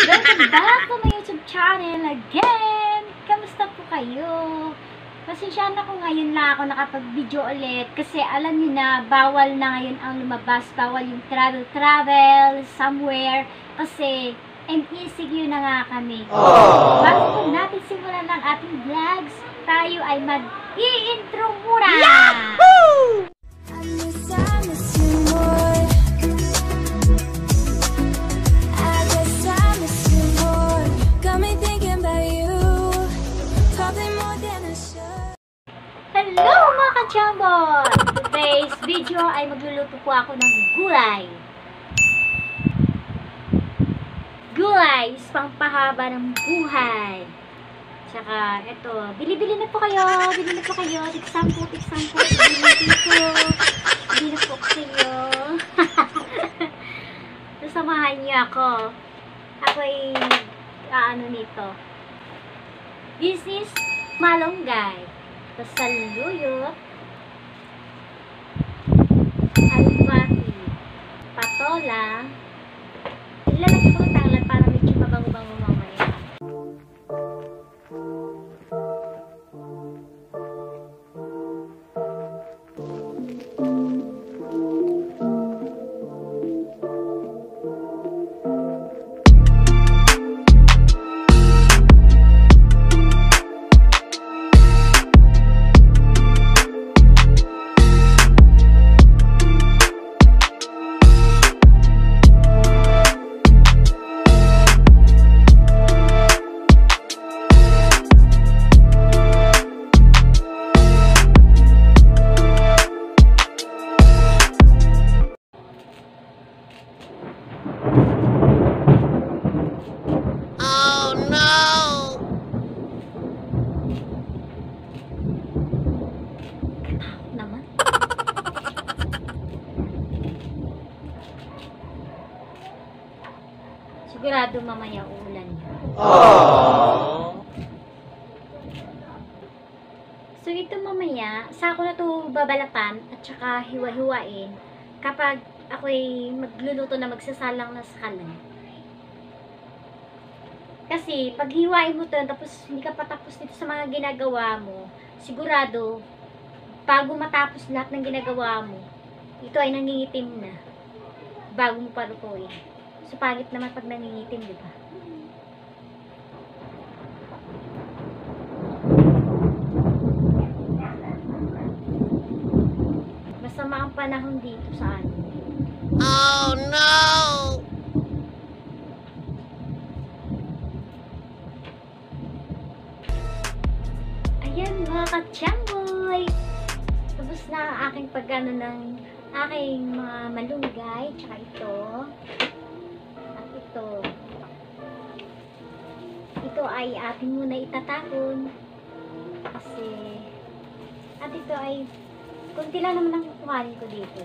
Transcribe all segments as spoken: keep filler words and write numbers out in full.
Welcome back to my YouTube channel again! Kamusta po kayo? Pasensya na ko ngayon lang ako nakapag-video ulit kasi alam niyo na bawal na ngayon ang lumabas, bawal yung travel-travel somewhere kasi M E C Q na nga kami. Aww. Bago po natin simulan ang ating vlogs, tayo ay mag-i-intro muna! Yahoo! Hello mga ka-jambon! Today's video ay magluluto po ako ng gulay. Gulay is pampahaba ng buhay. Tsaka, eto, bili-bili na po kayo. Bili na po kayo. Tigsampo, tigsampo. Bili na po. Bili na po kayo. Sasamahan niyo ako. Ako ay, ano nito. This is malunggay. Tapos saluyot, alpati, patola, ilalagay ko ng tanglad para medyo mabango-bango mamaya. Sigurado mamaya uulan niya. Aww. So ito mamaya, sa ako na ito babalatan at saka hiwa-hiwain kapag ako'y magluluto na magsasalang na sa kalan. Kasi pag hiwain mo ito tapos hindi ka patapos dito sa mga ginagawa mo, sigurado bago matapos lahat ng ginagawa mo, ito ay nangingitim na bago mo palutuin. So, pangit naman pag nangingitim, di ba? Masama ang panahon dito sa amin. Oh, no! Ayan, mga ka-chamboy! Tapos na ang aking pagano ng aking mga malunggay, tsaka ito. Ito. Ito ay atin muna itatapon kasi at ito ay kunti lang naman ang kukuhanin ko dito.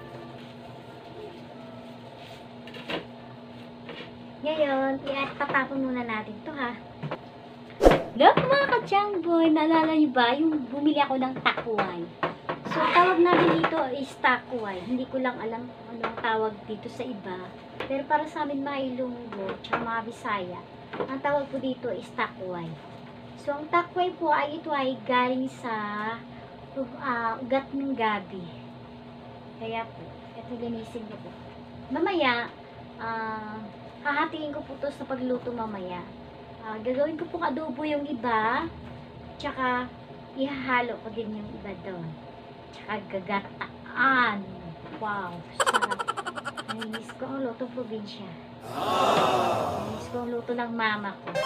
Ngayon, itatapon muna natin ito ha. Look mga ka-jambon, naalala nyo ba yung bumili ako ng takway? So, tawag namin dito is takway. Hindi ko lang alam kung anong tawag dito sa iba. Pero para sa amin mga Ilonggo, tsaka mga Bisaya, ang tawag po dito is takway. So, ang takway po ay ito ay galing sa uh, ugat ng gabi. Kaya po, ito linisin ko po. Mamaya, uh, hahatiin ko po ito sa pagluto mamaya. Uh, gagawin ko po adobo yung iba, tsaka ihahalo ko din yung iba doon. Tsaka gagataan. Wow, sarap. Nainis ko ang luto probinsya. Nainis ko ang luto ng mama ko.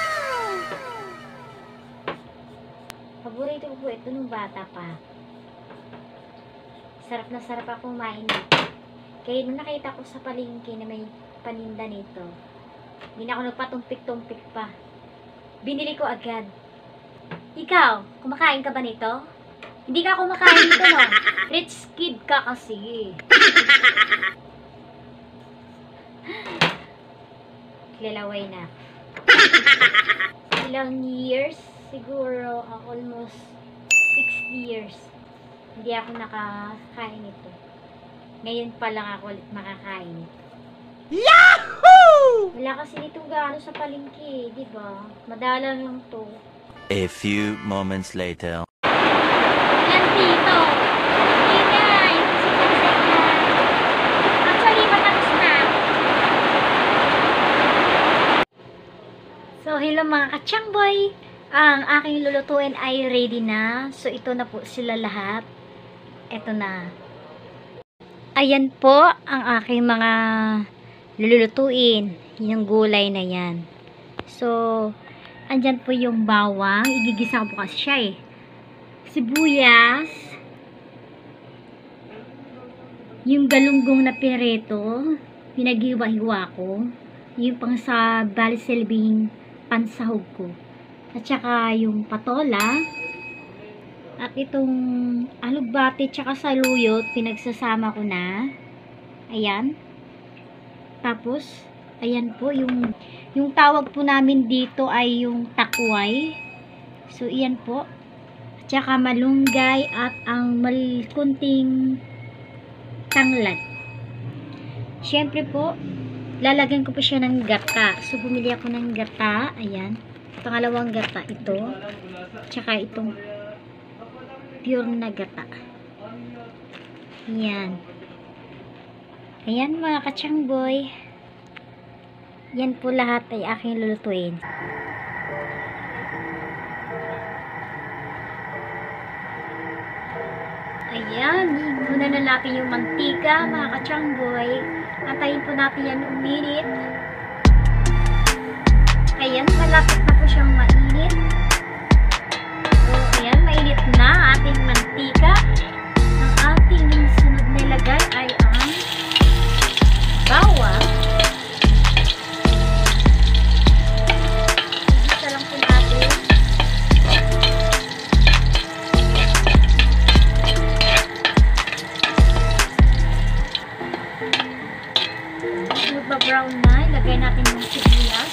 Paborito ko po ito nung bata pa. Sarap na sarap ako kumain nito. Kaya nung nakita ko sa palengke na may paninda nito, hindi na ako nagpatumpik-tumpik pa. Binili ko agad. Ikaw, kumakain ka ba nito? Hindi ka kumakain nito, no? Rich kid ka kasi. Lalaway na. Ilang years? Siguro uh, almost six years. Hindi ako nakakain ito. Ngayon pa lang ako ulit makakain ito. Yahoo! Wala kasi dito gaano sa palengke, di ba? Madalang lang to. A few moments later. Yan dito. Hey guys, actually, matapos na. So, hello mga kachangboy. Ang aking lulutuin ay ready na. So, ito na po sila lahat. Ito na. Ayan po ang aking mga lulutuin. Yung gulay na yan. So, andyan po yung bawang. Igigisa ko po kasi siya eh. Sibuyas. Yung galunggong na pireto. Pinaghiwa-hiwa ko. Yung pang sa balisilbing pansahog ko. At saka yung patola. At itong alugbati tsaka saluyot. Pinagsasama ko na. Ayan. Tapos, ayan po, yung, yung tawag po namin dito ay yung takway. So, iyan po. Tsaka malunggay at ang mal kunting tanglad. Siyempre po, lalagyan ko po siya ng gata. So, bumili ako ng gata. Ayan. Pangalawang gata ito. Tsaka itong pure na gata. Ayan. Ayan mga kachangboy. Yan po lahat ay aking lulutuin. Ayan, muna na natin yung mantika mga kachangboy. Antayin po natin yan uminit. Ayan, malapit na po siyang mainit. So, ayan, mainit na ating mantika. Ang ating sunod na ilagay ay ang bawang. Isa lang po natin. Magba-brown na, ilagay natin yung sibuyas.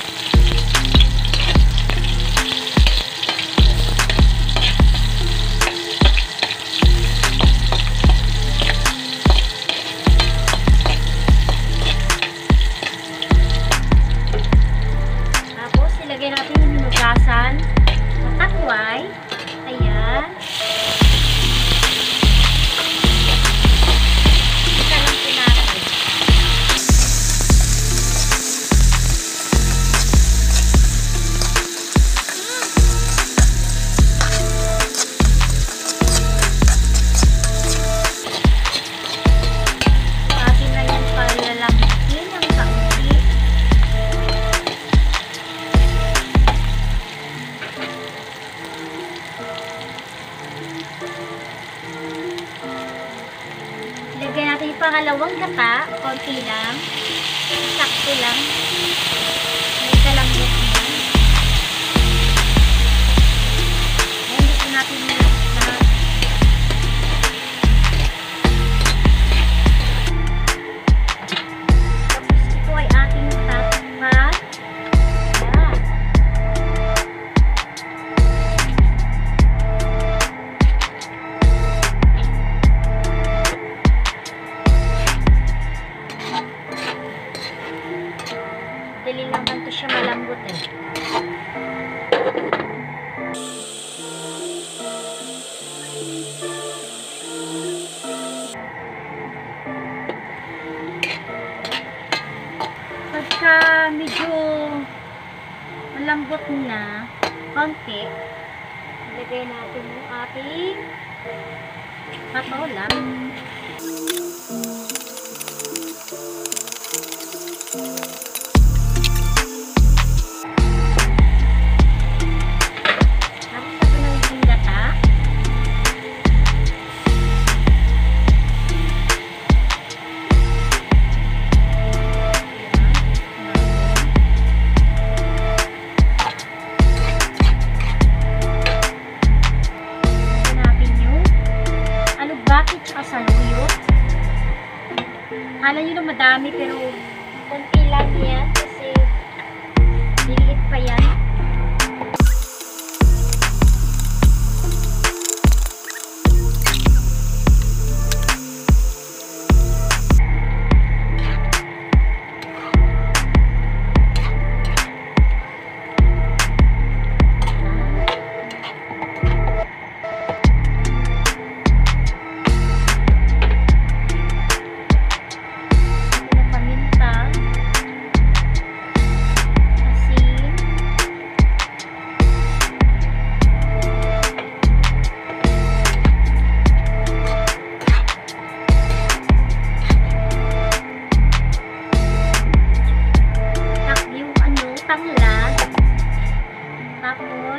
Ilagay natin yung hinugasan na takway. Ayan. Isa lang po natin. Atin na yan palalambutin ang kaunti. Ilagay natin yung pangalawang gata, konti lang, sakto lang, may kalambot na. Ayan, dito natin na lahat. Tapos ito ay ating tatakpan. Ayan. Dali lang man ito siya malambot eh. Pagka medyo malambot na, konti, ilagay natin yung ating patola. Akala nyo na madami pero konti lang yan kasi liliit pa yan.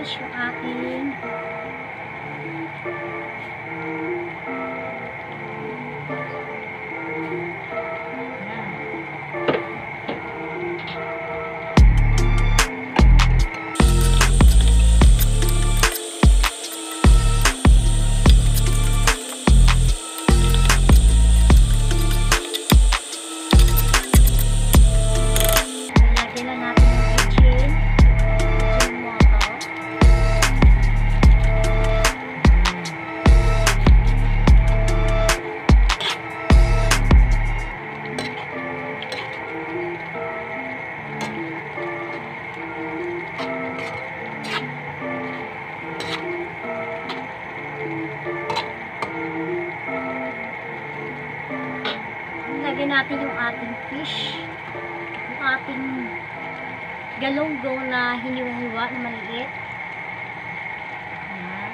mash yung aking lagyan natin yung ating fish, yung ating galunggong na hiniwa-hiwa na maliit. Ayan.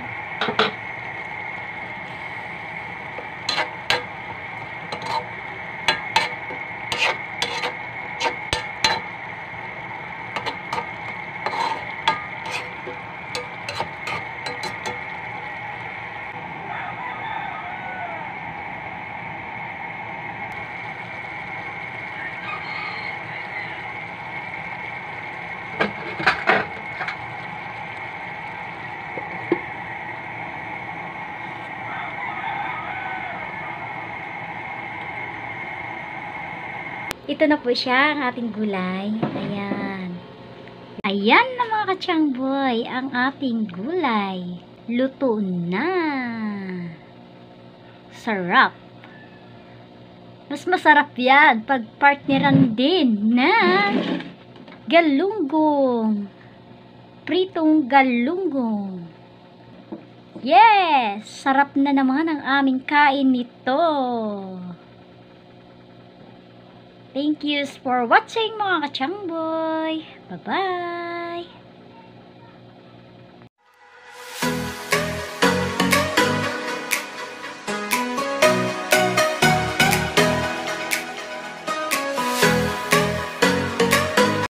Ito na po siya, ang ating gulay. Ayan. Ayan na mga katsangboy, ang ating gulay. Luto na. Sarap. Mas masarap yan pag partneran din na galunggong. Pritong galunggong. Yes! Sarap na naman ang aming kain nito. Thank you for watching mga katsangboy. Bye-bye!